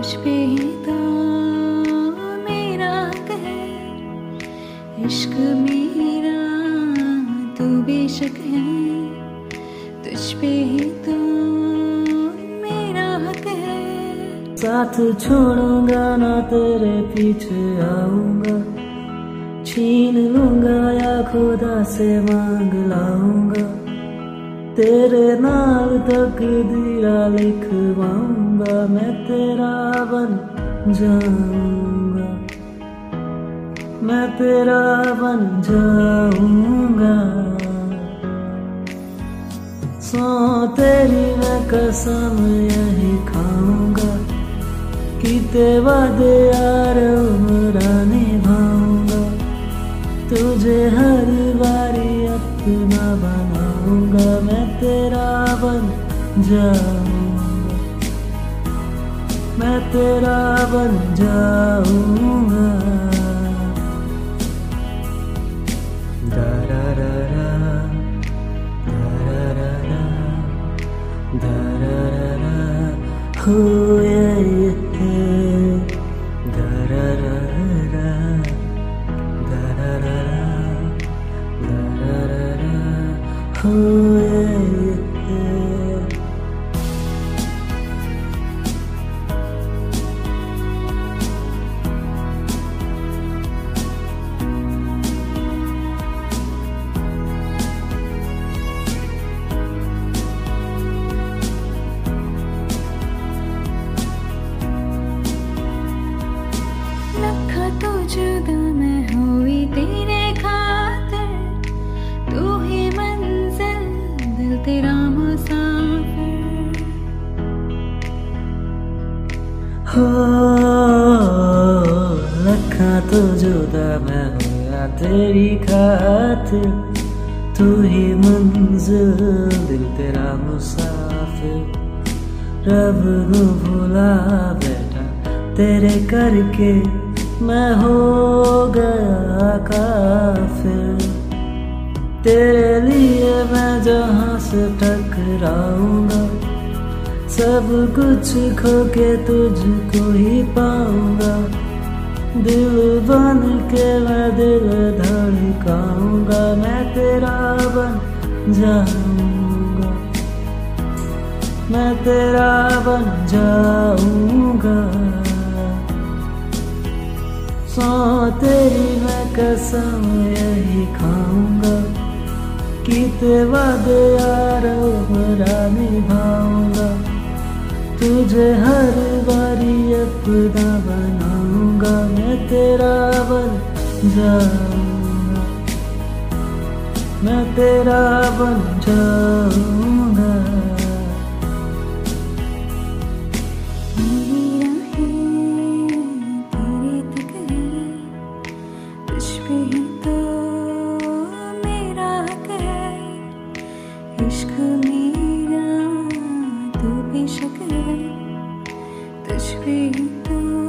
तुझ पे ही तो मेरा हक है, इश्क मेरा तू बेशक है, तुझ पे ही तो मेरा हक है। साथ छोड़ूंगा ना तेरे पीछे आऊंगा, छीन लूंगा या खुदा से मांग लाऊंगा, तेरे नाल तकदीरा लिखवाऊंगा, मैं तेरा बन जाऊंगा, मैं तेरा बन जाऊंगा। सौ तेरी मैं कसम यही खाऊंगा, कीते वादे यार उम्रा निभाऊंगा, तुझे हर बारी अपना बनाऊंगा, मैं तेरा बन जाऊंगा, मैं तेरा बन जाऊंगा। दा रा रा रा, दा रा रा रा, दा रा रा रा, हो yeah, yeah. Da ra ra ra, da ra ra ra, da ra ra ra, oh yeah, yeah. लखा तो जुदा मैं हुई तेरे खातिर, तू ही मंजिल दिल तेरा मुसाफिर। हो लखा तो जुदा मैं हुआ तेरी खातिर, तू ही मंजिल दिल तेरा मुसाफिर। रब को भुला बैठा तेरे करके, मैं हो गया काफिर, तेरे लिए मैं जहां से टकराऊंगा, सब कुछ खो के तुझको ही पाऊंगा, दिल बन के मैं दिल धड़काऊंगा, मैं तेरा बन जाऊंगा, मैं तेरा बन जाऊंगा। सौ तेरी मैं कसम यही खाऊंगा, कीते वादे यार उम्रा निभाऊंगा, तुझे हर बारी अपना बनाऊंगा, मैं तेरा बन जाऊंगा, मैं तेरा बन जाऊंगा। इश्क मेरा तू बेशक है, तुझ पे ही तो